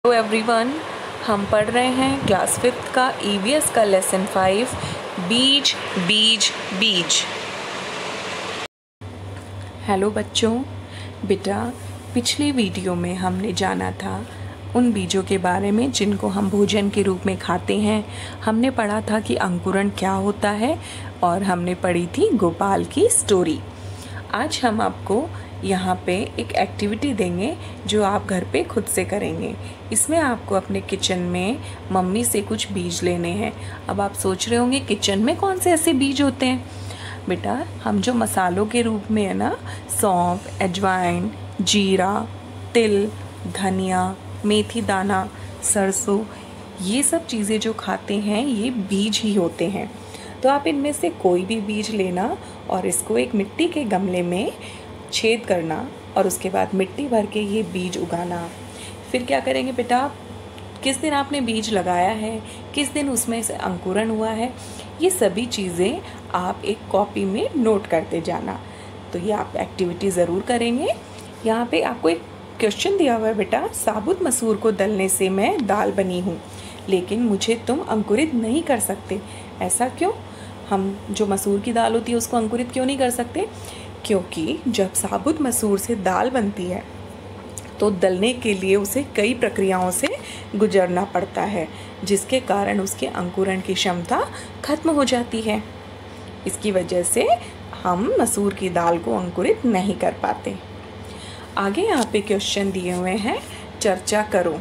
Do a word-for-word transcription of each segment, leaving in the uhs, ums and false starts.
Hello everyone, हम पढ़ रहे हैं क्लास फिफ्थ का ईवीएस का लेसन फाइव बीज बीज बीज। हेलो बच्चों, बेटा पिछले वीडियो में हमने जाना था उन बीजों के बारे में जिनको हम भोजन के रूप में खाते हैं। हमने पढ़ा था कि अंकुरण क्या होता है और हमने पढ़ी थी गोपाल की स्टोरी। आज हम आपको यहाँ पे एक एक्टिविटी देंगे जो आप घर पे खुद से करेंगे। इसमें आपको अपने किचन में मम्मी से कुछ बीज लेने हैं। अब आप सोच रहे होंगे किचन में कौन से ऐसे बीज होते हैं। बेटा हम जो मसालों के रूप में है ना, सौंफ, अजवाइन, जीरा, तिल, धनिया, मेथी दाना, सरसों, ये सब चीज़ें जो खाते हैं ये बीज ही होते हैं। तो आप इनमें से कोई भी बीज लेना और इसको एक मिट्टी के गमले में छेद करना और उसके बाद मिट्टी भर के ये बीज उगाना। फिर क्या करेंगे बेटा, किस दिन आपने बीज लगाया है, किस दिन उसमें से अंकुरण हुआ है, ये सभी चीज़ें आप एक कॉपी में नोट करते जाना। तो ये आप एक्टिविटी ज़रूर करेंगे। यहाँ पे आपको एक क्वेश्चन दिया हुआ है बेटा, साबुत मसूर को दलने से मैं दाल बनी हूँ, लेकिन मुझे तुम अंकुरित नहीं कर सकते। ऐसा क्यों? हम जो मसूर की दाल होती है उसको अंकुरित क्यों नहीं कर सकते? क्योंकि जब साबुत मसूर से दाल बनती है तो दलने के लिए उसे कई प्रक्रियाओं से गुजरना पड़ता है, जिसके कारण उसके अंकुरण की क्षमता खत्म हो जाती है। इसकी वजह से हम मसूर की दाल को अंकुरित नहीं कर पाते। आगे यहाँ पे क्वेश्चन दिए हुए हैं, चर्चा करो।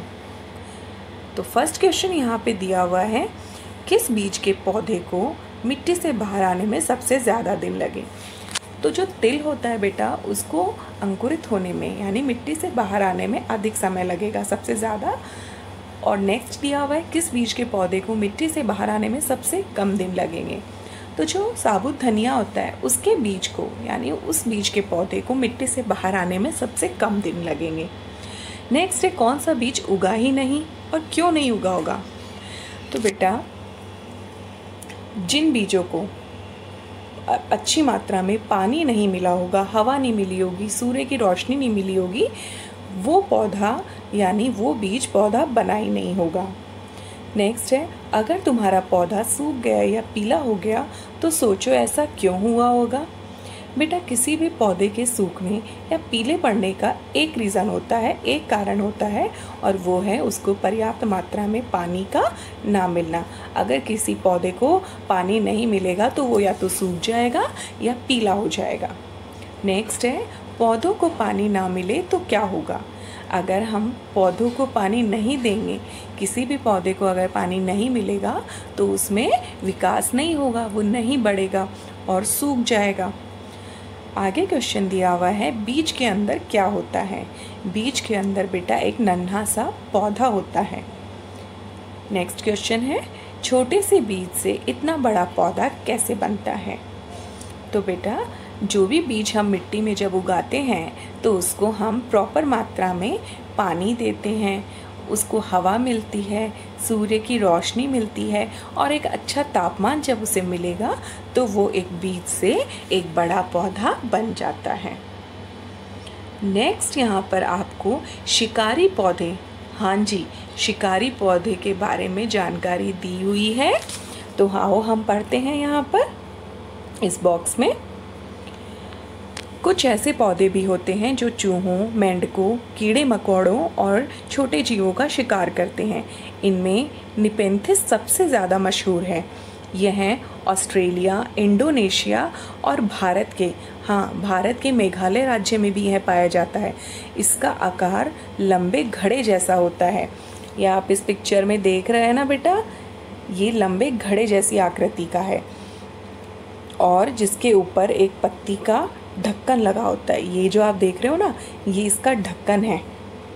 तो फर्स्ट क्वेश्चन यहाँ पे दिया हुआ है, किस बीज के पौधे को मिट्टी से बाहर आने में सबसे ज़्यादा दिन लगे? तो जो तिल होता है बेटा, उसको अंकुरित होने में यानी मिट्टी से बाहर आने में अधिक समय लगेगा, सबसे ज़्यादा। और नेक्स्ट दिया हुआ है, किस बीज के पौधे को मिट्टी से बाहर आने में सबसे कम दिन लगेंगे? तो जो साबुत धनिया होता है उसके बीज को यानी उस बीज के पौधे को मिट्टी से बाहर आने में सबसे कम दिन लगेंगे। नेक्स्ट है, कौन सा बीज उगा ही नहीं और क्यों नहीं उगा होगा? तो बेटा जिन बीजों को अच्छी मात्रा में पानी नहीं मिला होगा, हवा नहीं मिली होगी, सूर्य की रोशनी नहीं मिली होगी, वो पौधा यानी वो बीज पौधा बना ही नहीं होगा। नेक्स्ट है, अगर तुम्हारा पौधा सूख गया या पीला हो गया तो सोचो ऐसा क्यों हुआ होगा? बेटा किसी भी पौधे के सूखने या पीले पड़ने का एक रीज़न होता है, एक कारण होता है, और वो है उसको पर्याप्त मात्रा में पानी का ना मिलना। अगर किसी पौधे को पानी नहीं मिलेगा तो वो या तो सूख जाएगा या पीला हो जाएगा। नेक्स्ट है, पौधों को पानी ना मिले तो क्या होगा? अगर हम पौधों को पानी नहीं देंगे, किसी भी पौधे को अगर पानी नहीं मिलेगा तो उसमें विकास नहीं होगा, वो नहीं बढ़ेगा और सूख जाएगा। आगे क्वेश्चन दिया हुआ है, बीज के अंदर क्या होता है? बीज के अंदर बेटा एक नन्हा सा पौधा होता है। नेक्स्ट क्वेश्चन है, छोटे से बीज से इतना बड़ा पौधा कैसे बनता है? तो बेटा जो भी बीज हम मिट्टी में जब उगाते हैं तो उसको हम प्रॉपर मात्रा में पानी देते हैं, उसको हवा मिलती है, सूर्य की रोशनी मिलती है और एक अच्छा तापमान जब उसे मिलेगा तो वो एक बीज से एक बड़ा पौधा बन जाता है। नेक्स्ट यहाँ पर आपको शिकारी पौधे, हाँ जी, शिकारी पौधे के बारे में जानकारी दी हुई है। तो आओ हम पढ़ते हैं यहाँ पर इस बॉक्स में। कुछ ऐसे पौधे भी होते हैं जो चूहों, मेंढकों, कीड़े मकोड़ों और छोटे जीवों का शिकार करते हैं। इनमें निपेंथिस सबसे ज़्यादा मशहूर है। यह ऑस्ट्रेलिया, इंडोनेशिया और भारत के हाँ भारत के मेघालय राज्य में भी यह पाया जाता है। इसका आकार लंबे घड़े जैसा होता है। यह आप इस पिक्चर में देख रहे हैं ना बेटा, ये लंबे घड़े जैसी आकृति का है और जिसके ऊपर एक पत्ती का ढक्कन लगा होता है। ये जो आप देख रहे हो ना, ये इसका ढक्कन है।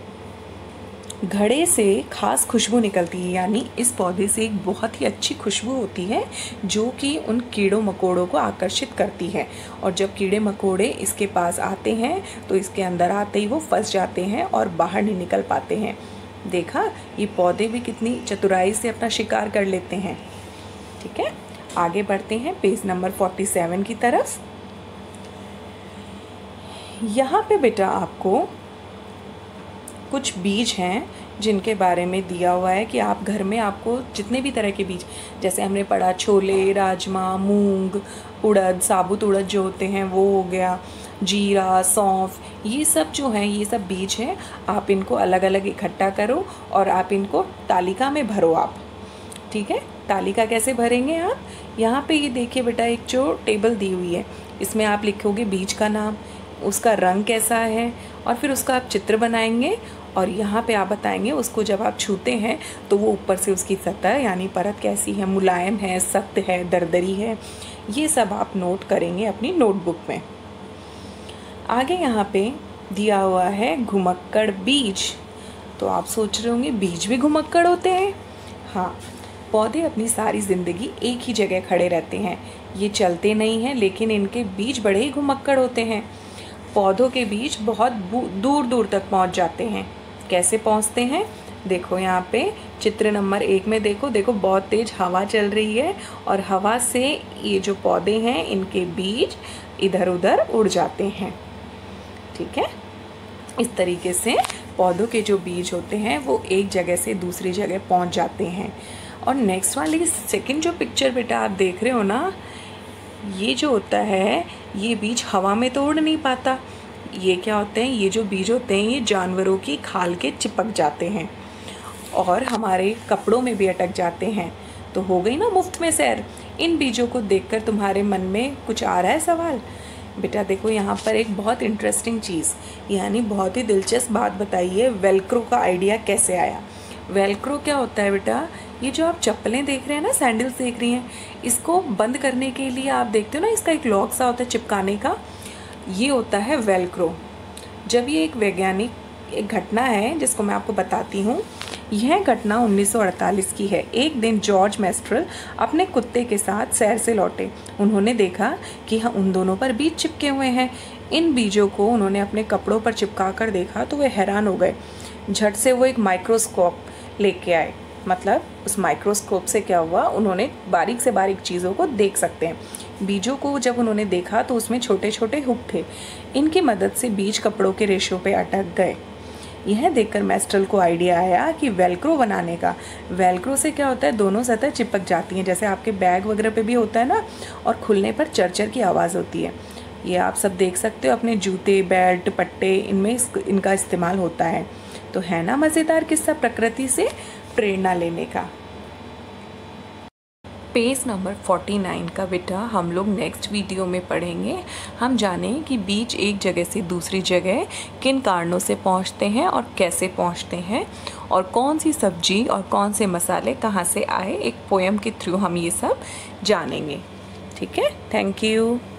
घड़े से खास खुशबू निकलती है, यानी इस पौधे से एक बहुत ही अच्छी खुशबू होती है जो कि उन कीड़ों मकोड़ों को आकर्षित करती है। और जब कीड़े मकोड़े इसके पास आते हैं तो इसके अंदर आते ही वो फंस जाते हैं और बाहर नहीं निकल पाते हैं। देखा, ये पौधे भी कितनी चतुराई से अपना शिकार कर लेते हैं। ठीक है, आगे बढ़ते हैं पेज नंबर फोर्टी सेवन की तरफ। यहाँ पे बेटा आपको कुछ बीज हैं जिनके बारे में दिया हुआ है कि आप घर में आपको जितने भी तरह के बीज, जैसे हमने पढ़ा छोले, राजमा, मूंग, उड़द, साबुत उड़द जो होते हैं वो हो गया, जीरा, सौंफ, ये सब जो हैं ये सब बीज हैं। आप इनको अलग अलग इकट्ठा करो और आप इनको तालिका में भरो आप, ठीक है। तालिका कैसे भरेंगे आप, यहाँ पे ये देखिए बेटा एक जो टेबल दी हुई है, इसमें आप लिखोगे बीज का नाम, उसका रंग कैसा है, और फिर उसका आप चित्र बनाएंगे और यहाँ पे आप बताएंगे उसको जब आप छूते हैं तो वो ऊपर से उसकी सतह यानी परत कैसी है, मुलायम है, सख्त है, दरदरी है, ये सब आप नोट करेंगे अपनी नोटबुक में। आगे यहाँ पे दिया हुआ है घुमक्कड़ बीज। तो आप सोच रहे होंगे बीज भी घुमक्कड़ होते हैं? हाँ, पौधे अपनी सारी ज़िंदगी एक ही जगह खड़े रहते हैं, ये चलते नहीं हैं, लेकिन इनके बीज बड़े ही घुमक्कड़ होते हैं। पौधों के बीज बहुत दूर दूर तक पहुंच जाते हैं। कैसे पहुंचते हैं, देखो यहाँ पे चित्र नंबर एक में देखो देखो बहुत तेज़ हवा चल रही है और हवा से ये जो पौधे हैं इनके बीज इधर उधर उड़ जाते हैं, ठीक है। इस तरीके से पौधों के जो बीज होते हैं वो एक जगह से दूसरी जगह पहुंच जाते हैं। और नेक्स्ट वाली सेकंड जो पिक्चर बेटा आप देख रहे हो ना, ये जो होता है ये बीज हवा में तो उड़ नहीं पाता। ये क्या होते हैं, ये जो बीज होते हैं ये जानवरों की खाल के चिपक जाते हैं और हमारे कपड़ों में भी अटक जाते हैं। तो हो गई ना मुफ्त में सैर। इन बीजों को देखकर तुम्हारे मन में कुछ आ रहा है सवाल? बेटा देखो यहाँ पर एक बहुत इंटरेस्टिंग चीज़ यानी बहुत ही दिलचस्प बात बताई है, वेलक्रो का आइडिया कैसे आया। वेलक्रो क्या होता है बेटा, ये जो आप चप्पलें देख रहे हैं ना, सैंडल्स देख रही हैं, इसको बंद करने के लिए आप देखते हो ना इसका एक लॉक सा होता है चिपकाने का, ये होता है वेलक्रो। जब ये एक वैज्ञानिक एक घटना है जिसको मैं आपको बताती हूँ। यह घटना उन्नीस सौ अड़तालीस की है। एक दिन जॉर्ज मेस्ट्रल अपने कुत्ते के साथ सैर से लौटे। उन्होंने देखा कि हाँ उन दोनों पर बीज चिपके हुए हैं। इन बीजों को उन्होंने अपने कपड़ों पर चिपका कर देखा तो वे हैरान हो गए। झट से वो एक माइक्रोस्कोप लेके आए। मतलब उस माइक्रोस्कोप से क्या हुआ, उन्होंने बारीक से बारीक चीज़ों को देख सकते हैं। बीजों को जब उन्होंने देखा तो उसमें छोटे छोटे हुक थे। इनकी मदद से बीज कपड़ों के रेशों पे अटक गए। यह देखकर मेस्ट्रल को आइडिया आया कि वेलक्रो बनाने का। वेलक्रो से क्या होता है, दोनों सतह चिपक जाती हैं, जैसे आपके बैग वगैरह पे भी होता है ना, और खुलने पर चरचर की आवाज़ होती है। ये आप सब देख सकते हो अपने जूते, बेल्ट, पट्टे, इनमें इनका इस्तेमाल होता है। तो है ना मज़ेदार किस्सा प्रकृति से प्रेरणा लेने का। पेज नंबर उनचास का बेटा हम लोग नेक्स्ट वीडियो में पढ़ेंगे। हम जानें कि बीज एक जगह से दूसरी जगह किन कारणों से पहुंचते हैं और कैसे पहुंचते हैं, और कौन सी सब्जी और कौन से मसाले कहां से आए। एक पोएम के थ्रू हम ये सब जानेंगे, ठीक है। Thank you.